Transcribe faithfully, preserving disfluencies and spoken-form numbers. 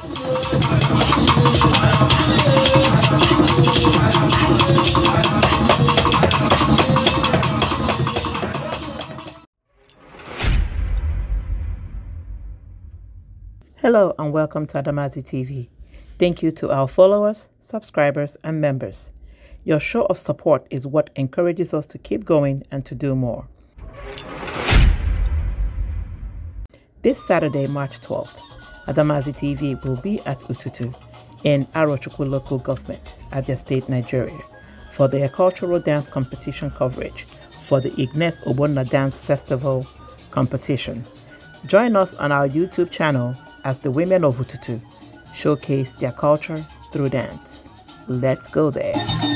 Hello and welcome to Adamazi T V. Thank you to our followers, subscribers, and members. Your show of support is what encourages us to keep going and to do more. This Saturday, March twelfth, Adamazi T V will be at Ututu in Arochukwu Local Government, Abia State, Nigeria, for their cultural dance competition coverage for the Ignes Ogbonna Dance Festival competition. Join us on our YouTube channel as the women of Ututu showcase their culture through dance. Let's go there.